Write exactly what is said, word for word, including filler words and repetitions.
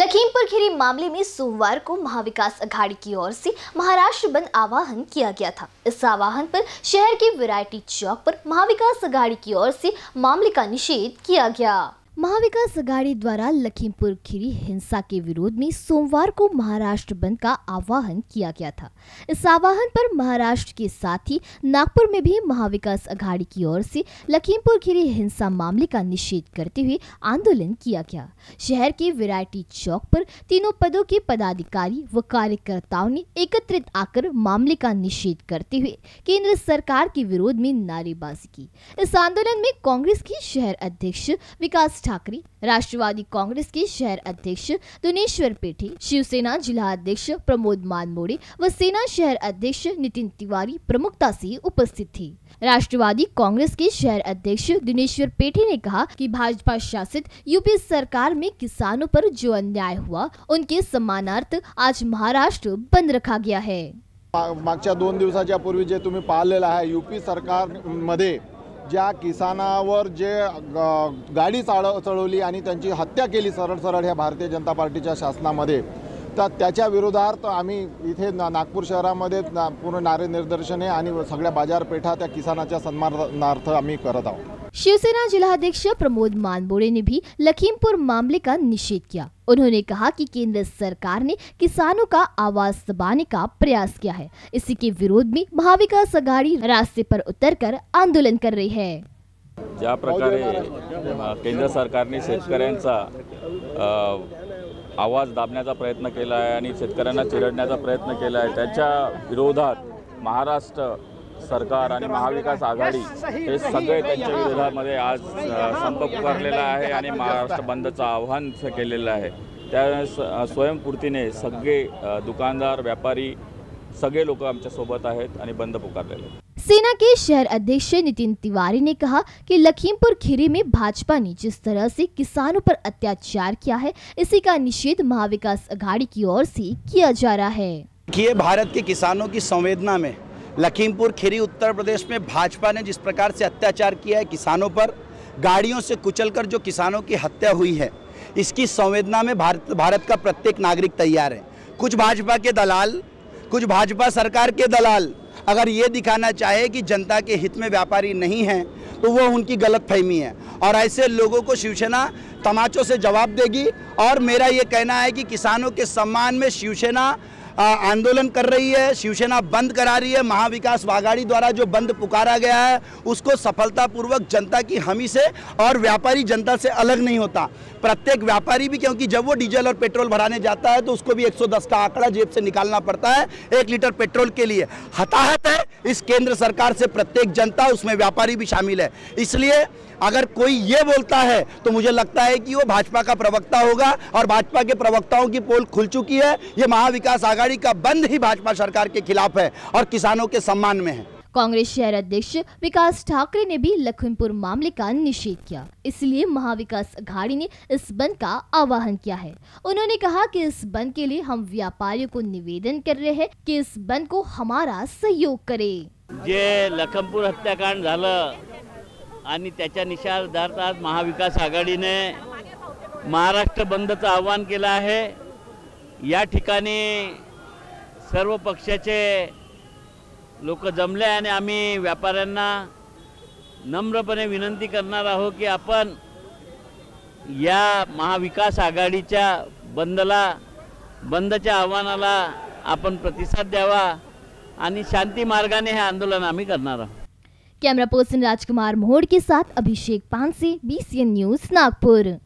लखीमपुर खीरी मामले में सोमवार को महाविकास अघाड़ी की ओर से महाराष्ट्र बंद आह्वान किया गया था। इस आह्वान पर शहर के वैरायटी चौक पर महाविकास अघाड़ी की ओर से मामले का निषेध किया गया। महाविकास अघाड़ी द्वारा लखीमपुर खीरी हिंसा के विरोध में सोमवार को महाराष्ट्र बंद का आह्वान किया गया था। इस आह्वान पर महाराष्ट्र के साथ ही नागपुर में भी महाविकास अघाड़ी की ओर से लखीमपुर खीरी हिंसा मामले का निषेध करते हुए आंदोलन किया गया। शहर के वैरायटी चौक पर तीनों पदों के पदाधिकारी व कार्यकर्ताओं ने एकत्रित आकर मामले का निषेध करते हुए केंद्र सरकार के विरोध में नारेबाजी की। इस आंदोलन में कांग्रेस के शहर अध्यक्ष विकास ठाकरे, राष्ट्रवादी कांग्रेस के शहर अध्यक्ष दुनेश्वर पेठे, शिवसेना जिला अध्यक्ष प्रमोद मानमोड़े व सेना शहर अध्यक्ष नितिन तिवारी प्रमुखता से उपस्थित थे। राष्ट्रवादी कांग्रेस के शहर अध्यक्ष दुनेश्वर पेठे ने कहा कि भाजपा शासित यूपी सरकार में किसानों पर जो अन्याय हुआ उनके सम्मानार्थ आज महाराष्ट्र बंद रखा गया है। मागच्या दोन दिवसाच्या पूर्वी जे तुम्ही पाहिलेलं आहे, यूपी सरकारमध्ये ज्या किसानावर जे गाडी चाळ चढवली आणि त्यांची हत्या केली सरळ सरळ ह्या भारतीय जनता पार्टीच्या शासनामध्ये, तर त्याच्या विरोधार्थ आम्ही इथे नागपूर शहरामध्ये पूर्ण नारे निदर्शने आणि सगळ्या बाजारपेठा त्या किसानाच्या सन्मानार्थ आम्ही करत आहोत। शिवसेना जिलाध्यक्ष प्रमोद मानमोड़े ने भी लखीमपुर मामले का निषेध किया। उन्होंने कहा कि केंद्र सरकार ने किसानों का आवाज दबाने का प्रयास किया है। इसी के विरोध में महाविकास अघाड़ी रास्ते पर उतरकर आंदोलन कर रही है। ज्या प्रकारे केंद्र सरकारने शेतकऱ्यांचा आवाज दाबण्याचा प्रयत्न केला आहे आणि शेतकऱ्यांना चिरडण्याचा प्रयत्न केला आहे, त्याच्या विरोधात महाराष्ट्र सरकार आणि महाविकास आघाडी हे सगळे त्यांच्या विरोधामध्ये आज संप पुकारलेला आहे आणि महाराष्ट्र बंदचं आव्हान केलेलं आहे। त्या स्वयंपूर्तीने सगळे दुकानदार, व्यापारी सगळे लोक आमच्या सोबत आहेत आणि बंद पुकारलेले आहेत। सेना के शहर अध्यक्ष नितिन तिवारी ने कहा कि लखीमपुर खीरी में भाजपा ने जिस तरह से किसानों पर अत्याचार किया है, इसी का निषेध महाविकास अघाड़ी की ओर से किया जा रहा है। कि भारत के किसानों की संवेदना में लखीमपुर खीरी उत्तर प्रदेश में भाजपा ने जिस प्रकार से अत्याचार किया है, किसानों पर गाड़ियों से कुचलकर जो किसानों की हत्या हुई है, इसकी संवेदना में भारत भारत का प्रत्येक नागरिक तैयार है। कुछ भाजपा के दलाल, कुछ भाजपा सरकार के दलाल अगर ये दिखाना चाहे कि जनता के हित में व्यापारी नहीं हैं, तो वो उनकी गलतफहमी है और ऐसे लोगों को शिवसेना तमाचों से जवाब देगी। और मेरा ये कहना है कि किसानों के सम्मान में शिवसेना आंदोलन कर रही है, शिवसेना बंद करा रही है। महाविकास आघाड़ी द्वारा जो बंद पुकारा गया है उसको सफलतापूर्वक जनता की हामी से और व्यापारी जनता से अलग नहीं होता। प्रत्येक व्यापारी भी, क्योंकि जब वो डीजल और पेट्रोल भराने जाता है तो उसको भी एक सौ दस का आंकड़ा जेब से निकालना पड़ता है एक लीटर पेट्रोल के लिए। हताहत है इस केंद्र सरकार से प्रत्येक जनता, उसमें व्यापारी भी शामिल है। इसलिए अगर कोई ये बोलता है तो मुझे लगता है कि वो भाजपा का प्रवक्ता होगा और भाजपा के प्रवक्ताओं की पोल खुल चुकी है। ये महाविकास आघाड़ी का बंद ही भाजपा सरकार के खिलाफ है और किसानों के सम्मान में है। कांग्रेस शहर अध्यक्ष विकास ठाकरे ने भी लखीमपुर मामले का निषेध किया, इसलिए महाविकास अघाड़ी ने इस बंद का आह्वान किया है। उन्होंने कहा कि इस बंद के लिए हम व्यापारियों को निवेदन कर रहे हैं कि इस बंद को हमारा सहयोग करे। जे लखीमपुर हत्याकांड झालं आणि त्याच्या निषेधार्थ आज महाविकास आघाडीने महाराष्ट्र बंदचं आव्हान केलं आहे। या ठिकाणी सर्व पक्षाचे लोक जमले आणि आम्ही व्यापाऱ्यांना नम्रपणे विनंती करणार आहोत की आपण या महाविकास आघाडीच्या बंदला बंदच्या आव्हानाला आपण प्रतिसाद द्यावा आणि शांती मार्गाने हे आंदोलन आम्ही करणार आहोत। कैमरा पर्सन राजकुमार मोहोड़ के साथ Abhishek Panse, B C N news Nagpur.